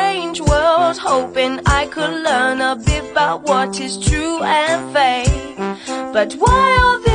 strange world, hoping I could learn a bit about what is true and fake. But why all this